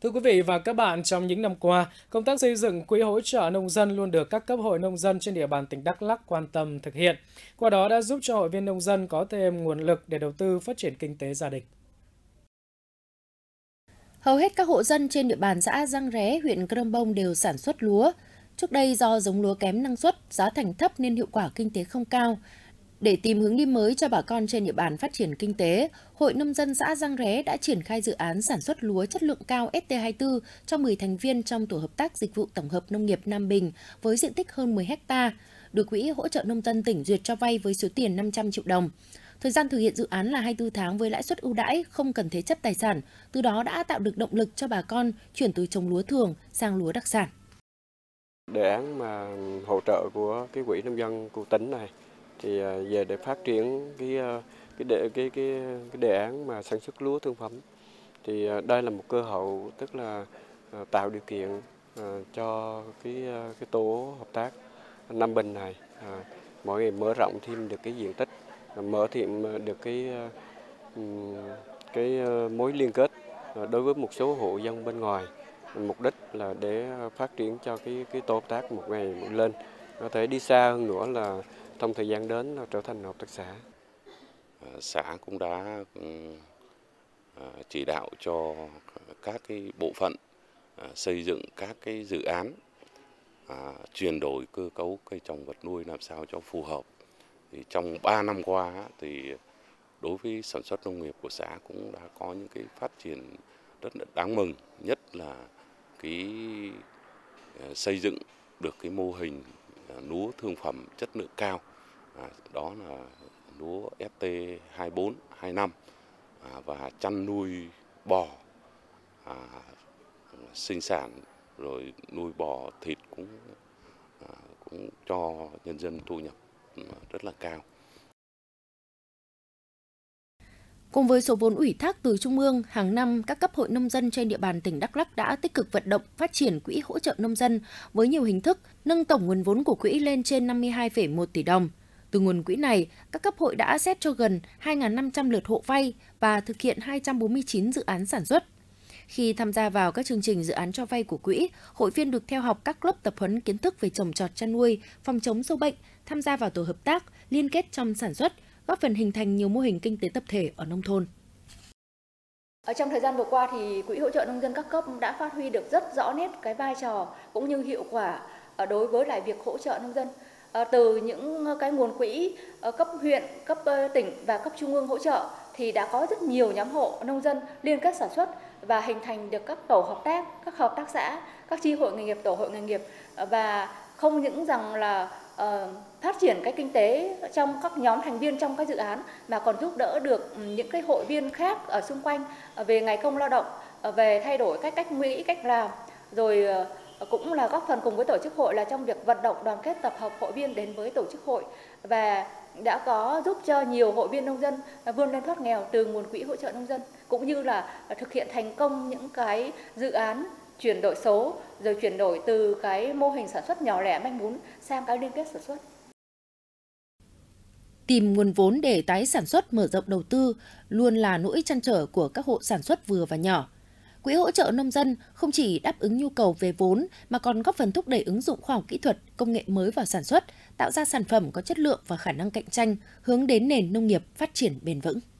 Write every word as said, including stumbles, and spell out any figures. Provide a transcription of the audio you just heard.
Thưa quý vị và các bạn, trong những năm qua, công tác xây dựng quỹ hỗ trợ nông dân luôn được các cấp hội nông dân trên địa bàn tỉnh Đắk Lắk quan tâm thực hiện. Qua đó đã giúp cho hội viên nông dân có thêm nguồn lực để đầu tư phát triển kinh tế gia đình. Hầu hết các hộ dân trên địa bàn xã Giang Ré, huyện Crong Bông đều sản xuất lúa. Trước đây do giống lúa kém năng suất, giá thành thấp nên hiệu quả kinh tế không cao. Để tìm hướng đi mới cho bà con trên địa bàn phát triển kinh tế, Hội Nông dân xã Giang Ré đã triển khai dự án sản xuất lúa chất lượng cao S T hai mươi tư cho mười thành viên trong tổ hợp tác dịch vụ tổng hợp nông nghiệp Nam Bình với diện tích hơn mười héc ta, được Quỹ hỗ trợ nông dân tỉnh duyệt cho vay với số tiền năm trăm triệu đồng. Thời gian thực hiện dự án là hai mươi tư tháng với lãi suất ưu đãi, không cần thế chấp tài sản, từ đó đã tạo được động lực cho bà con chuyển từ trồng lúa thường sang lúa đặc sản. Đề án mà hỗ trợ của cái quỹ nông dân của tỉnh này thì về để phát triển cái cái đề cái cái cái đề án mà sản xuất lúa thương phẩm, thì đây là một cơ hội, tức là tạo điều kiện cho cái cái tổ hợp tác Nam Bình này mỗi ngày mở rộng thêm được cái diện tích, mở thêm được cái cái mối liên kết đối với một số hộ dân bên ngoài. Mục đích là để phát triển cho cái cái tổ hợp tác một ngày một lên, có thể đi xa hơn nữa là trong thời gian đến là trở thành hợp tác xã. Xã cũng đã chỉ đạo cho các cái bộ phận xây dựng các cái dự án chuyển đổi cơ cấu cây trồng vật nuôi làm sao cho phù hợp. Thì trong ba năm qua thì đối với sản xuất nông nghiệp của xã cũng đã có những cái phát triển rất là đáng mừng, nhất là cái xây dựng được cái mô hình lúa thương phẩm chất lượng cao, à, đó là lúa S T hai mươi bốn, hai mươi lăm à, và chăn nuôi bò, à, sinh sản rồi nuôi bò thịt cũng à, cũng cho nhân dân thu nhập rất là cao. Cùng với số vốn ủy thác từ Trung ương, hàng năm các cấp hội nông dân trên địa bàn tỉnh Đắk Lắk đã tích cực vận động phát triển quỹ hỗ trợ nông dân với nhiều hình thức, nâng tổng nguồn vốn của quỹ lên trên năm mươi hai phẩy một tỷ đồng. Từ nguồn quỹ này, các cấp hội đã xét cho gần hai nghìn năm trăm lượt hộ vay và thực hiện hai trăm bốn mươi chín dự án sản xuất. Khi tham gia vào các chương trình dự án cho vay của quỹ, hội viên được theo học các lớp tập huấn kiến thức về trồng trọt chăn nuôi, phòng chống sâu bệnh, tham gia vào tổ hợp tác, liên kết trong sản xuất, góp phần hình thành nhiều mô hình kinh tế tập thể ở nông thôn. Ở trong thời gian vừa qua thì Quỹ hỗ trợ nông dân các cấp đã phát huy được rất rõ nét cái vai trò cũng như hiệu quả đối với lại việc hỗ trợ nông dân. Từ những cái nguồn quỹ cấp huyện, cấp tỉnh và cấp trung ương hỗ trợ thì đã có rất nhiều nhóm hộ nông dân liên kết sản xuất và hình thành được các tổ hợp tác, các hợp tác xã, các chi hội nghề nghiệp, tổ hội nghề nghiệp, và không những rằng là uh, phát triển cái kinh tế trong các nhóm thành viên trong các dự án mà còn giúp đỡ được những cái hội viên khác ở xung quanh về ngày công lao động, về thay đổi cách cách nghĩ, cách làm, rồi cũng là góp phần cùng với tổ chức hội là trong việc vận động đoàn kết tập hợp hội viên đến với tổ chức hội, và đã có giúp cho nhiều hội viên nông dân vươn lên thoát nghèo từ nguồn quỹ hỗ trợ nông dân, cũng như là thực hiện thành công những cái dự án chuyển đổi số, rồi chuyển đổi từ cái mô hình sản xuất nhỏ lẻ manh mún sang cái liên kết sản xuất. Tìm nguồn vốn để tái sản xuất, mở rộng đầu tư luôn là nỗi trăn trở của các hộ sản xuất vừa và nhỏ. Quỹ hỗ trợ nông dân không chỉ đáp ứng nhu cầu về vốn mà còn góp phần thúc đẩy ứng dụng khoa học kỹ thuật, công nghệ mới vào sản xuất, tạo ra sản phẩm có chất lượng và khả năng cạnh tranh, hướng đến nền nông nghiệp phát triển bền vững.